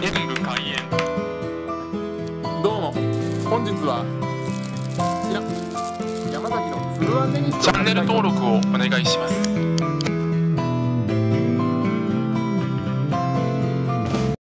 演武開演。 どうも、本日はこちら山崎のフルアンデニッシュチャンネル登録をお願いします。